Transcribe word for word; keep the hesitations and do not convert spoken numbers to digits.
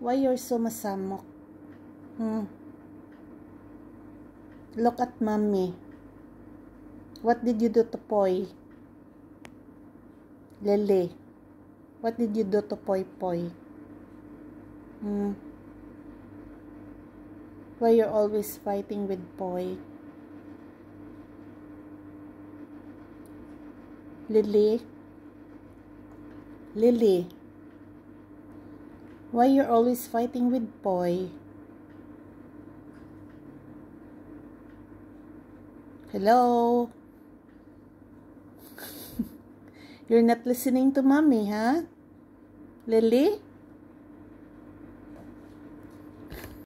Why you're so masamok? Hmm. Look at mommy. What did you do to Poy? Lilly. What did you do to Poy Poy? Hmm. Why you're always fighting with Poy? Lilly. Lilly. Why you're always fighting with Poy? Hello? You're not listening to mommy, huh? Lilly?